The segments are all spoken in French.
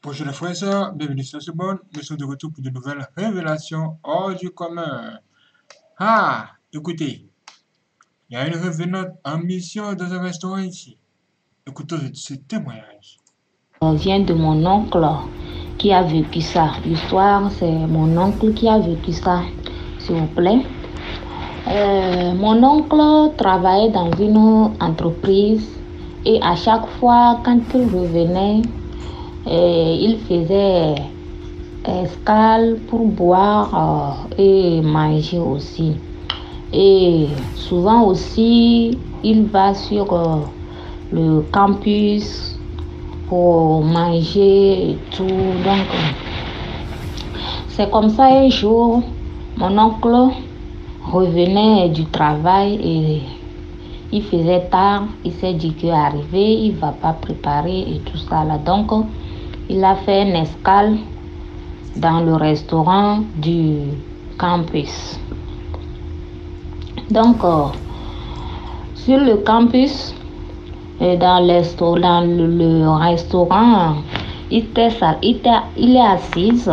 Bonjour les frères et sœurs, bienvenue sur ce bon. Nous sommes de retour pour de nouvelles révélations hors du commun. Écoutez, il y a une revenante en mission dans un restaurant ici. Écoutez ce témoignage. Vient de mon oncle qui a vécu ça. L'histoire, c'est mon oncle qui a vécu ça, s'il vous plaît. Mon oncle travaillait dans une entreprise et à chaque fois, quand il revenait, il faisait escale pour boire et manger aussi. Et souvent aussi, il va sur le campus pour manger et tout. Donc, c'est comme ça un jour, mon oncle revenait du travail et il faisait tard. Il s'est dit qu'arrivé, il ne va pas préparer et tout ça là. Donc, il a fait une escale dans le restaurant du campus. Donc, sur le campus, dans le restaurant, il est assis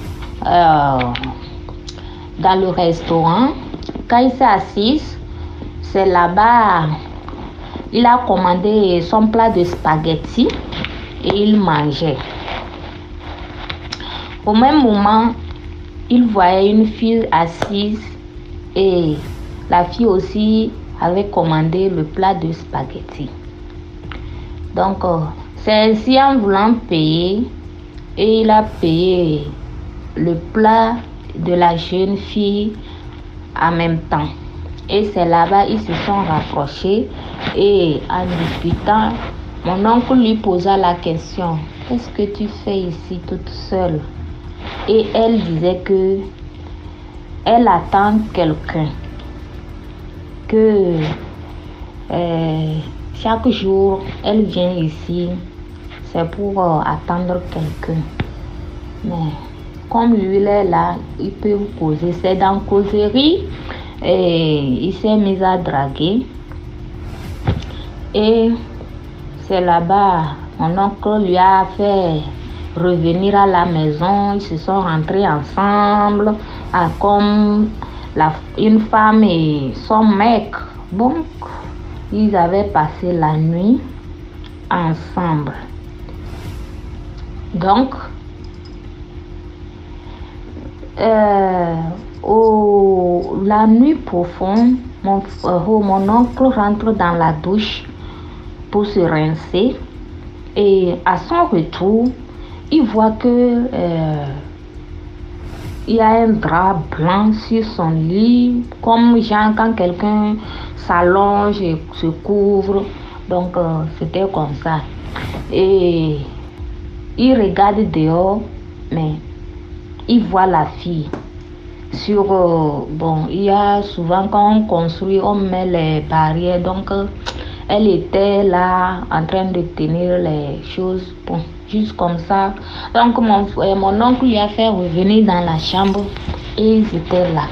dans le restaurant. Quand il s'est assis, c'est là-bas, il a commandé son plat de spaghetti et il mangeait. Au même moment, il voyait une fille assise et la fille aussi avait commandé le plat de spaghetti. Donc, c'est ainsi en voulant payer et il a payé le plat de la jeune fille en même temps. Et c'est là-bas ils se sont rapprochés et en discutant, mon oncle lui posa la question: qu'est-ce que tu fais ici toute seule? Et elle disait que elle attend quelqu'un, que chaque jour elle vient ici, c'est pour attendre quelqu'un. Mais comme lui il est là, il peut vous causer. C'est dans causerie et il s'est mis à draguer. Et c'est là-bas, mon oncle lui a fait revenir à la maison. Ils se sont rentrés ensemble, comme une femme et son mec. Bon, ils avaient passé la nuit ensemble. Donc, la nuit profonde, mon oncle rentre dans la douche pour se rincer et à son retour, il voit que il y a un drap blanc sur son lit, comme genre quand quelqu'un s'allonge et se couvre. Donc, c'était comme ça. Et il regarde dehors, mais il voit la fille. Il y a souvent quand on construit, on met les barrières. Donc, elle était là en train de tenir les choses. Bon, juste comme ça. Donc, mon oncle lui a fait revenir dans la chambre et ils étaient là.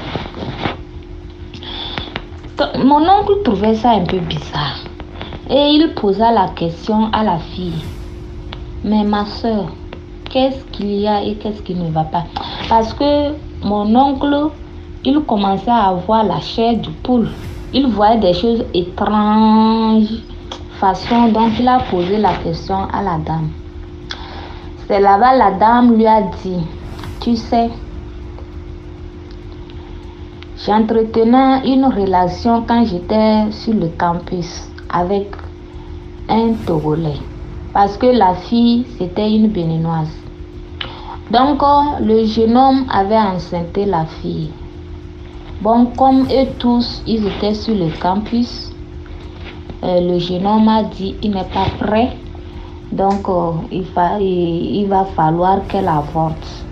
Donc, mon oncle trouvait ça un peu bizarre. Et il posa la question à la fille: mais ma soeur, qu'est-ce qu'il y a et qu'est-ce qui ne va pas? Parce que mon oncle, il commençait à avoir la chair du poule. Il voyait des choses étranges, donc il a posé la question à la dame. C'est là-bas la dame lui a dit: tu sais, j'entretenais une relation quand j'étais sur le campus avec un Togolais. Parce que la fille, c'était une Béninoise. Donc, le jeune homme avait enceinté la fille. Bon, comme eux tous, ils étaient sur le campus, le jeune homme a dit il n'est pas prêt. Donc, il va falloir qu'elle avorte.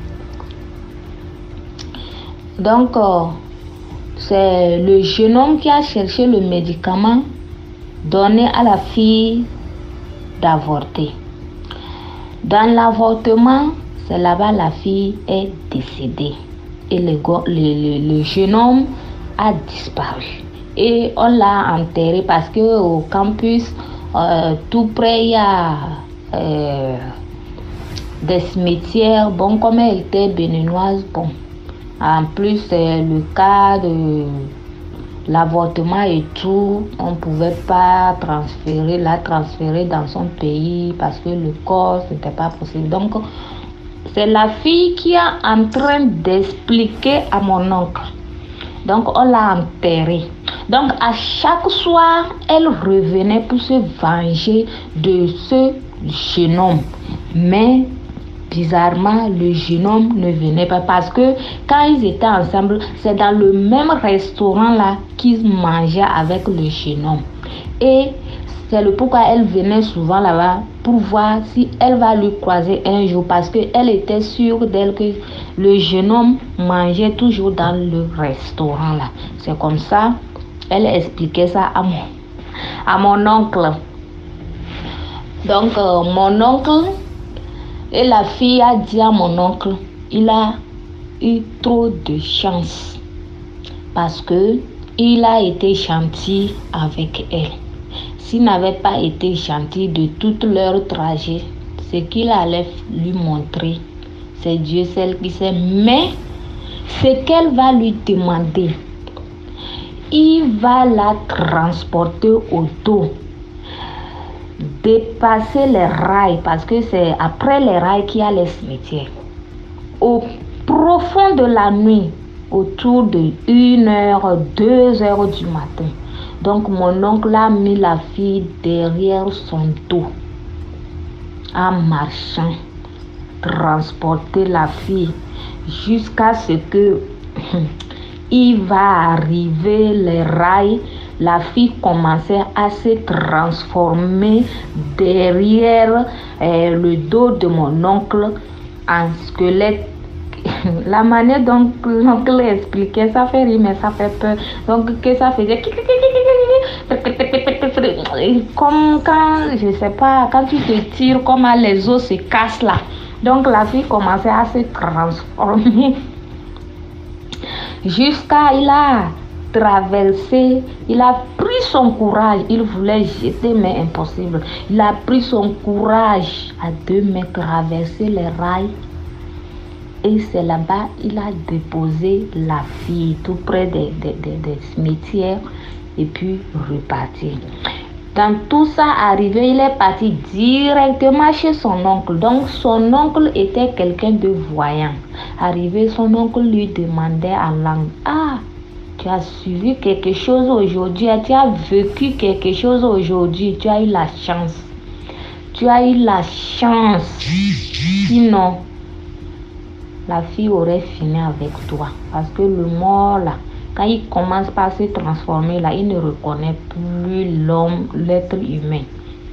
Donc, c'est le jeune homme qui a cherché le médicament donné à la fille d'avorter. Dans l'avortement, c'est là-bas la fille est décédée et le jeune homme a disparu. Et on l'a enterré parce que au campus, tout près, il y a des cimetières. Bon, comme elle était béninoise, bon, en plus, le cas de l'avortement et tout, on ne pouvait pas la transférer dans son pays parce que le corps, ce n'était pas possible. Donc, c'est la fille qui est en train d'expliquer à mon oncle. Donc, on l'a enterrée. Donc, à chaque soir, elle revenait pour se venger de ce jeune homme. Mais, bizarrement, le jeune homme ne venait pas parce que quand ils étaient ensemble, c'est dans le même restaurant là qu'ils mangeaient avec le jeune homme. Et c'est le pourquoi elle venait souvent là-bas pour voir si elle va lui croiser un jour parce qu'elle était sûre d'elle que le jeune homme mangeait toujours dans le restaurant là. C'est comme ça, elle expliquait ça à mon oncle. Donc, mon oncle et la fille a dit à mon oncle, il a eu trop de chance parce que il a été gentil avec elle. S'il n'avait pas été gentil de tout leur trajet, ce qu'il allait lui montrer, c'est Dieu seul qui sait. Mais ce qu'elle va lui demander, il va la transporter au dos, dépasser les rails, parce que c'est après les rails qu'il y a les cimetières. Au profond de la nuit, autour de 1h, 2h du matin. Donc mon oncle a mis la fille derrière son dos, en marchant, transporter la fille jusqu'à ce que il va arriver les rails. La fille commençait à se transformer derrière le dos de mon oncle en squelette. La manière dont l'oncle expliquait, ça fait rire, mais ça fait peur. Donc, que ça faisait comme quand, je sais pas, quand tu te tires, comme les os se cassent là. Donc, la fille commençait à se transformer jusqu'à il a traversé, il a pris son courage, il voulait jeter, mais impossible. Il a pris son courage à 2 mains, traverser les rails. Et c'est là-bas il a déposé la fille tout près des cimetières et puis reparti. Quand tout ça arrivé, il est parti directement chez son oncle. Donc son oncle était quelqu'un de voyant. Arrivé, son oncle lui demandait en langue: ah, tu as suivi quelque chose aujourd'hui, tu as vécu quelque chose aujourd'hui, tu as eu la chance. Tu as eu la chance. Sinon, la fille aurait fini avec toi. Parce que le mort là, quand il commence par se transformer là, il ne reconnaît plus l'homme, l'être humain,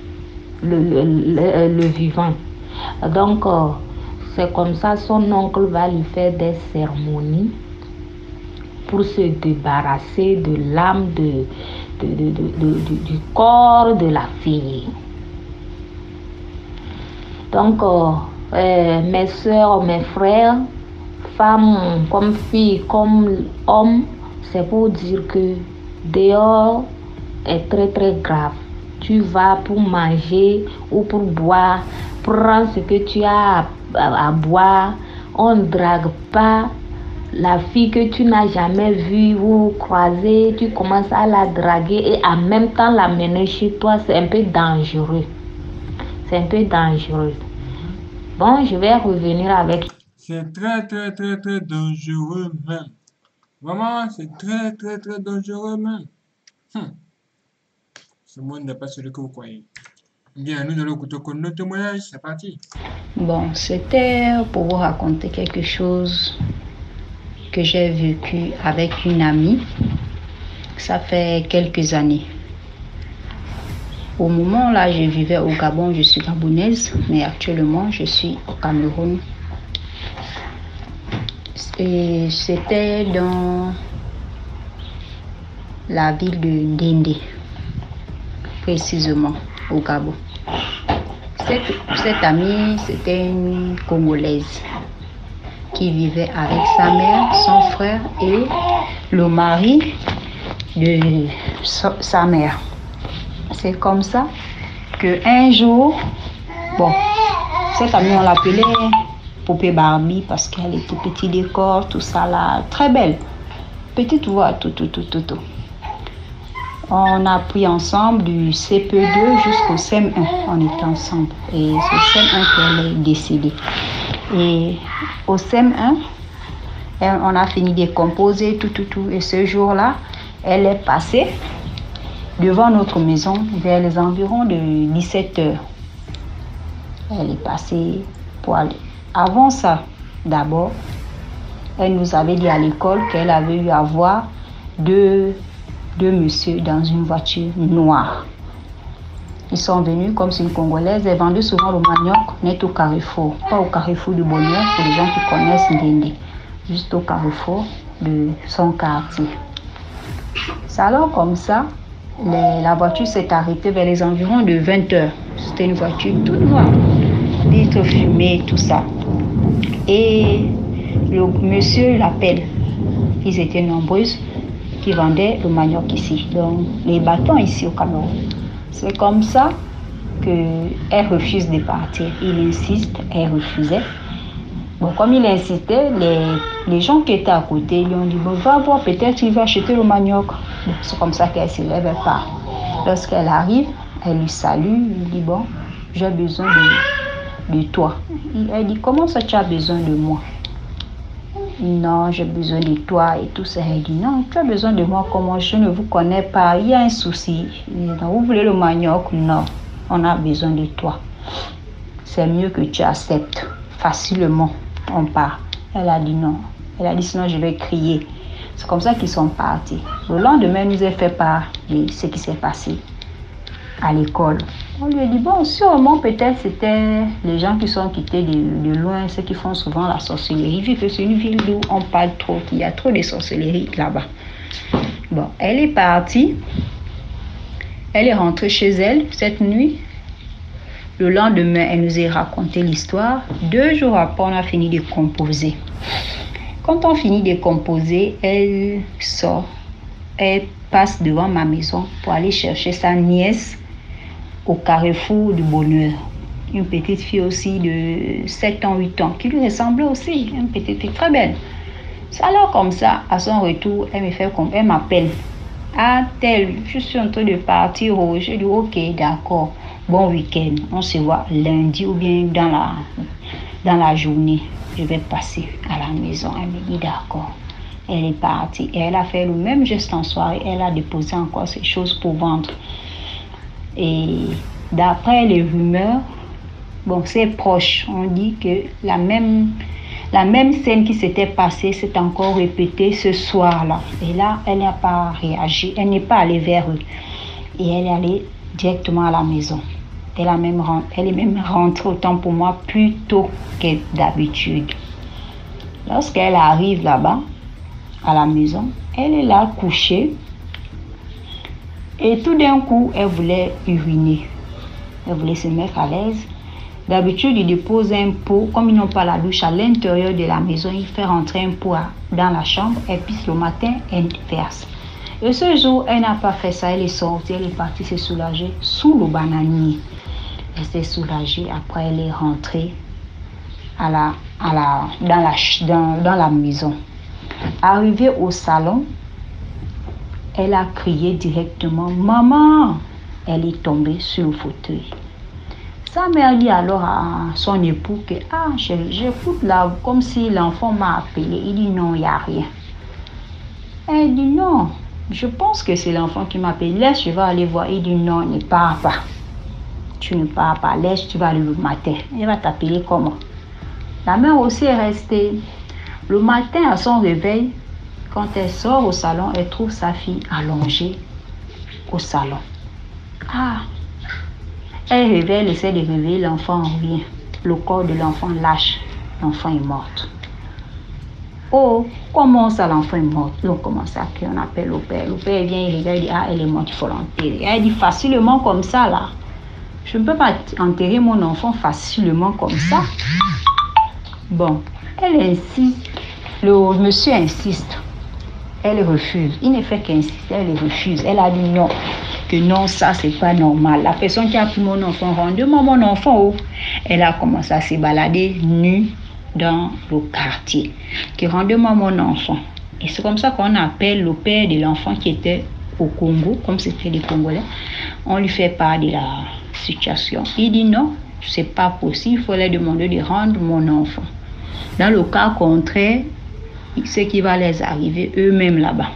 le vivant. Donc, c'est comme ça, son oncle va lui faire des cérémonies pour se débarrasser de l'âme du corps de la fille. Donc, mes soeurs, mes frères, femmes comme filles, comme hommes, c'est pour dire que dehors est très très grave. Tu vas pour manger ou pour boire, prends ce que tu as à boire. On ne drague pas la fille que tu n'as jamais vue ou croisée, tu commences à la draguer et en même temps la mener chez toi, c'est un peu dangereux. C'est un peu dangereux. Bon, je vais revenir avec. C'est très, très, très, très dangereux même. Vraiment, c'est très, très, très dangereux même. Ce monde n'est pas celui que vous croyez. Bien, nous allons écouter notre témoignage. C'est parti. Bon, c'était pour vous raconter quelque chose que j'ai vécu avec une amie. Ça fait quelques années. Au moment là, je vivais au Gabon, je suis gabonaise, mais actuellement, je suis au Cameroun. Et c'était dans la ville de Ndendé, précisément au Gabon. Cette amie, c'était une Congolaise qui vivait avec sa mère, son frère et le mari de sa mère. C'est comme ça qu'un jour, bon, Cette amie, on l'appelait Poupée Barbie parce qu'elle était petit décor, tout ça là, très belle. Petite voix, tout. On a pris ensemble du CP2 jusqu'au CM1. On était ensemble. Et c'est au CM1 qu'elle est décédée. Et au CM1, on a fini de composer, tout. Et ce jour-là, elle est passée devant notre maison vers les environs de 17h. Elle est passée pour aller. Avant ça, d'abord, elle nous avait dit à l'école qu'elle avait eu à voir deux messieurs dans une voiture noire. Ils sont venus comme c'est une Congolaise. Elle vendait souvent le manioc net au Carrefour. Pas au Carrefour du Bonheur pour les gens qui connaissent Ndende. Juste au Carrefour de son quartier. C'est alors comme ça, la voiture s'est arrêtée vers les environs de 20h. C'était une voiture toute noire. Vitre fumée, tout ça. Et le monsieur l'appelle. Ils étaient nombreuses qui vendaient le manioc ici. Donc, les bâtons ici au Cameroun. C'est comme ça qu'elle refuse de partir. Il insiste, elle refusait. Bon, comme il insistait, les gens qui étaient à côté lui ont dit, bon, va voir, peut-être il va acheter le manioc. Bon, c'est comme ça qu'elle se lève, elle part. Lorsqu'elle arrive, elle lui salue, il dit, bon, j'ai besoin de toi. Elle dit, comment ça tu as besoin de moi? Non, j'ai besoin de toi et tout ça. Elle dit, non, tu as besoin de moi comment? Je ne vous connais pas, il y a un souci. Non, vous voulez le manioc? Non, on a besoin de toi. C'est mieux que tu acceptes facilement. On part. Elle a dit non. Elle a dit sinon je vais crier. C'est comme ça qu'ils sont partis. Le lendemain, elle nous a fait part de ce qui s'est passé à l'école. On lui a dit, bon, sûrement peut-être c'était les gens qui sont quittés de loin, ceux qui font souvent la sorcellerie, vu que c'est une ville où on parle trop, qu'il y a trop de sorcellerie là-bas. Bon, elle est partie. Elle est rentrée chez elle cette nuit. Le lendemain, elle nous a raconté l'histoire. 2 jours après, on a fini de composer. Quand on finit de composer, elle sort. Elle passe devant ma maison pour aller chercher sa nièce au Carrefour du Bonheur. Une petite fille aussi de 7 ans, 8 ans, qui lui ressemblait aussi. Une petite fille très belle. C'est alors comme ça, à son retour, elle m'appelle. Ah, tel, je suis en train de partir. Je dis, ok, d'accord. Bon week-end. On se voit lundi ou bien dans la journée. Je vais passer à la maison. Elle me dit, d'accord. Elle est partie. Et elle a fait le même geste en soirée. Elle a déposé encore ces choses pour vendre. Et d'après les rumeurs, bon, c'est proche. On dit que la même scène qui s'était passée s'est encore répétée ce soir-là. Et là, elle n'a pas réagi. Elle n'est pas allée vers eux. Et elle est allée directement à la maison. Elle est même rentrée, autant pour moi, plus tôt que d'habitude. Lorsqu'elle arrive là-bas, à la maison, elle est là couchée. Et tout d'un coup, elle voulait uriner. Elle voulait se mettre à l'aise. D'habitude, il dépose un pot, comme ils n'ont pas la douche à l'intérieur de la maison, il fait rentrer un pot dans la chambre, et puis le matin, elle verse. Et ce jour, elle n'a pas fait ça, elle est sortie, elle est partie se soulager sous le bananier. Elle s'est soulagée, après elle est rentrée dans la maison. Arrivée au salon, elle a crié directement, maman! Elle est tombée sur le fauteuil. Sa mère dit alors à son époux que j'écoute là comme si l'enfant m'a appelé. Il dit non, il n'y a rien. Elle dit non, je pense que c'est l'enfant qui m'appelle. Laisse, je vais aller voir. Il dit non, ne pars pas. Tu ne pars pas, laisse, tu vas aller le matin. Elle va t'appeler comment? La mère aussi est restée. Le matin, à son réveil, quand elle sort au salon, elle trouve sa fille allongée au salon. Ah! Elle réveille, elle essaie de réveiller l'enfant, rien. Le corps de l'enfant lâche. L'enfant est mort. Oh, comment ça l'enfant est mort? Donc, comment ça qu'on appelle le père? Le père vient, il regarde, il dit, ah, elle est morte, il faut l'enterrer. Elle dit facilement comme ça, là. Je ne peux pas enterrer mon enfant facilement comme ça. Bon, elle insiste. Le monsieur insiste. Elle refuse. Il ne fait qu'insister, elle refuse. Elle a dit non. que non, ça c'est pas normal. La personne qui a pris mon enfant, rendez-moi mon enfant. Oh. Elle a commencé à se balader nue dans le quartier. Que rendez-moi mon enfant. Et c'est comme ça qu'on appelle le père de l'enfant qui était au Congo, comme c'était les Congolais. On lui fait part de la situation. Il dit non, c'est pas possible, il faut leur demander de rendre mon enfant. Dans le cas contraire, ce qui va les arriver eux-mêmes là-bas.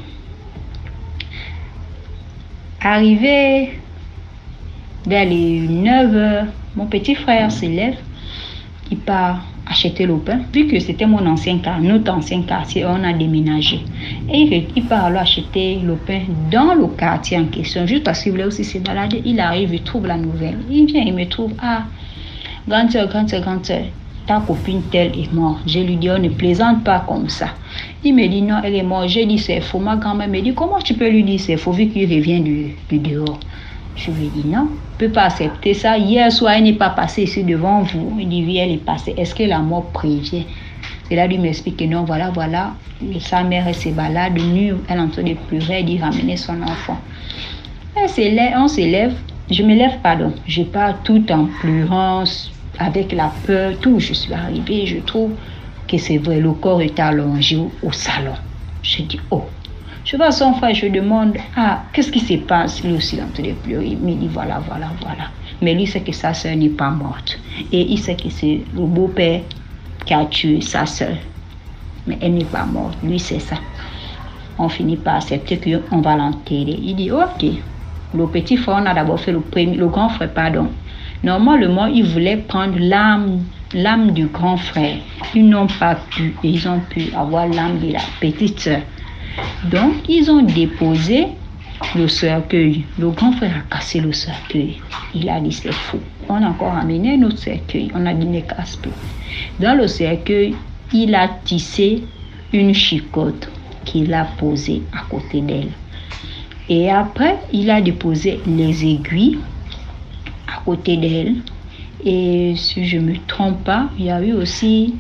Arrivé vers les 9 heures, mon petit frère se lève, il part acheter le pain. Vu que c'était mon ancien quartier, notre ancien quartier, on a déménagé. Et il part alors acheter le pain dans le quartier en question. Juste parce qu'il voulait aussi se balader, il arrive, il trouve la nouvelle. Il vient, il me trouve, ah, grande soeur, ta copine telle est morte. Je lui dis, on ne plaisante pas comme ça. Il me dit, non, elle est morte. J'ai dit, c'est faux. Ma grand-mère me dit, comment tu peux lui dire c'est faux vu qu'il revient du dehors? Je lui dis, non, je ne peux pas accepter ça. Hier soir, elle n'est pas passée ici devant vous. Il dit, oui, elle est passée. Est-ce que la mort prévient? C'est là, lui m'explique que non, voilà. Sa mère, elle se balade nue. Elle est en train de pleurer. Elle dit, ramener son enfant. On se lève. Je me lève, pardon. Je pars tout en pleurant, avec la peur, tout. Je suis arrivée, je trouve que c'est vrai, le corps est allongé au salon. Je dis, oh. Je vois son frère, je demande, ah, qu'est-ce qui se passe? Lui aussi, il est en train de pleurer. Il me dit, voilà. Mais lui, sait que sa soeur n'est pas morte. Et il sait que c'est le beau-père qui a tué sa soeur. Mais elle n'est pas morte. Lui, c'est ça. On finit par accepter qu'on va l'enterrer. Il dit, ok. Le petit frère, on a d'abord fait le grand frère, pardon. Normalement, ils voulaient prendre l'âme du grand frère. Ils n'ont pas pu. Et ils ont pu avoir l'âme de la petite soeur. Donc, ils ont déposé le cercueil. Le grand frère a cassé le cercueil. Il a dit, c'est faux. On a encore amené notre cercueil. On a dit, ne casse plus. Dans le cercueil, il a tissé une chicotte qu'il a posée à côté d'elle. Et après, il a déposé les aiguilles à côté d'elle. Et si je ne me trompe pas, il y a eu aussi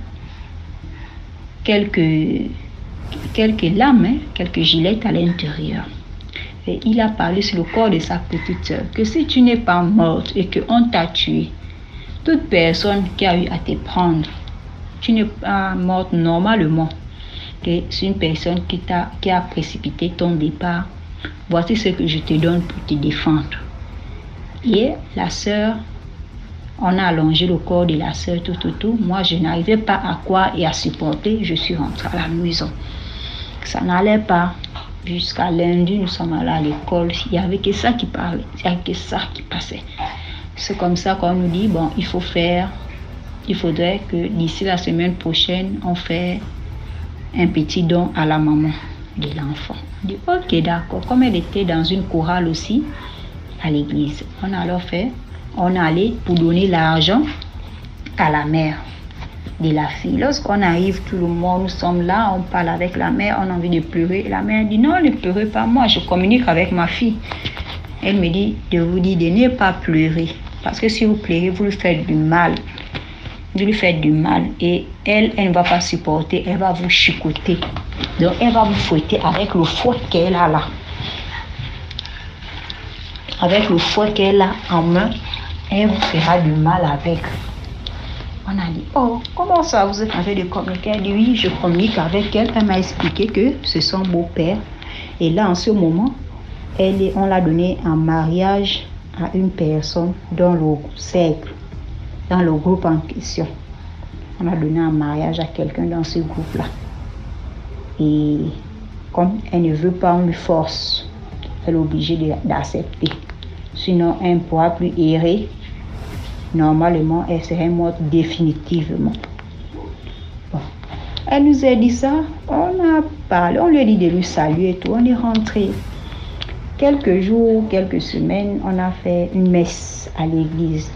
quelques lames, quelques gilettes à l'intérieur. Et il a parlé sur le corps de sa petite soeur que si tu n'es pas morte et qu'on t'a tué, toute personne qui a eu à te prendre, tu n'es pas morte normalement. Que c'est une personne qui a précipité ton départ. Voici ce que je te donne pour te défendre. Et la sœur, on a allongé le corps de la sœur, tout. Moi, je n'arrivais pas à croire et à supporter. Je suis rentrée à la maison. Ça n'allait pas. Jusqu'à lundi, nous sommes allés à l'école. Il n'y avait que ça qui parlait. Il n'y avait que ça qui passait. C'est comme ça qu'on nous dit, bon, il faudrait que d'ici la semaine prochaine, on fait un petit don à la maman de l'enfant. On dit, ok, d'accord. Comme elle était dans une chorale aussi, à l'église, on a alors fait, on allait pour donner l'argent à la mère de la fille. Lorsqu'on arrive, tout le monde, nous sommes là, on parle avec la mère, on a envie de pleurer. La mère dit, non, ne pleurez pas, moi, je communique avec ma fille. Elle me dit, de vous dire de ne pas pleurer. Parce que si vous pleurez, vous lui faites du mal. Vous lui faites du mal. Et elle ne va pas supporter, elle va vous chicoter. Donc, elle va vous fouetter avec le fouet qu'elle a là. Avec le fouet qu'elle a en main, elle vous fera du mal avec. On a dit, oh, comment ça, vous êtes en train de communiquer? Elle dit, oui, je communique avec elle. Elle m'a expliqué que c'est son beau-père. Et là, en ce moment, on l'a donné en mariage à une personne dans le cercle, dans le groupe en question. On a donné en mariage à quelqu'un dans ce groupe-là. Et comme elle ne veut pas, on lui force. Elle est obligée d'accepter. Sinon, elle ne pourra plus errer. Normalement, elle serait morte définitivement. Bon. Elle nous a dit ça. On a parlé. On lui a dit de lui saluer et tout. On est rentré. Quelques jours, quelques semaines, on a fait une messe à l'église.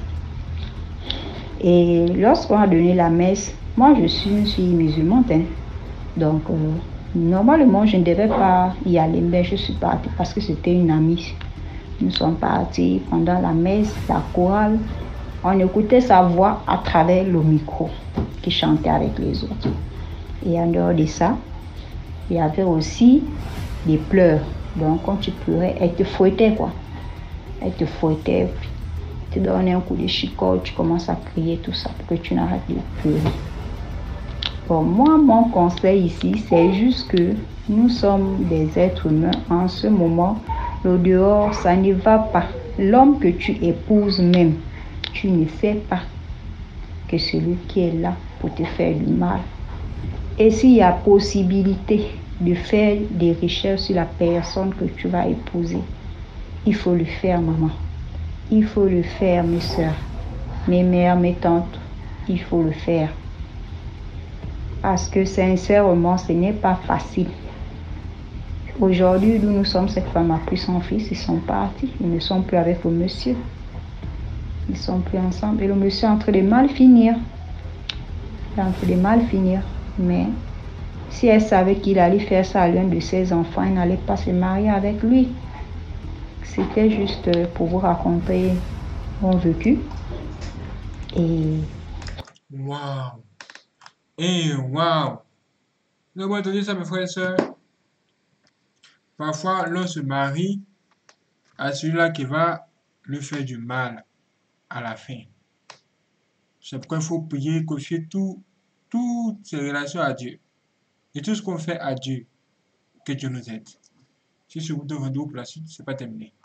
Et lorsqu'on a donné la messe, moi je suis musulmane. Donc, normalement, je ne devais pas y aller, mais je suis partie parce que c'était une amie. Nous sommes partis pendant la messe, la chorale. On écoutait sa voix à travers le micro qui chantait avec les autres. Et en dehors de ça, il y avait aussi des pleurs. Donc, quand tu pleurais, elle te fouettait, quoi. Elle te fouettait, te donnait un coup de chicotte, tu commences à crier tout ça pour que tu n'arrêtes de pleurer. Bon, moi, mon conseil ici, c'est juste que nous sommes des êtres humains. En ce moment, le dehors, ça ne va pas. L'homme que tu épouses même, tu ne sais pas que celui qui est là pour te faire du mal. Et s'il y a possibilité de faire des recherches sur la personne que tu vas épouser, il faut le faire, maman. Il faut le faire, mes soeurs, mes mères, mes tantes. Il faut le faire. Parce que sincèrement, ce n'est pas facile. Aujourd'hui, nous sommes, cette femme a pris son fils, ils sont partis. Ils ne sont plus avec le monsieur. Ils ne sont plus ensemble. Et le monsieur est en train de mal finir. Il est en train de mal finir. Mais si elle savait qu'il allait faire ça à l'un de ses enfants, elle n'allait pas se marier avec lui. C'était juste pour vous raconter mon vécu. Et Waouh! Et waouh! Vous avez entendu ça, mes frères et sœurs? Parfois, l'on se marie à celui-là qui va lui faire du mal à la fin. C'est pourquoi il faut prier, confier toutes ces relations à Dieu. Et tout ce qu'on fait à Dieu, que Dieu nous aide. Si ce vous donne rendez-vous pour la suite, c'est pas terminé.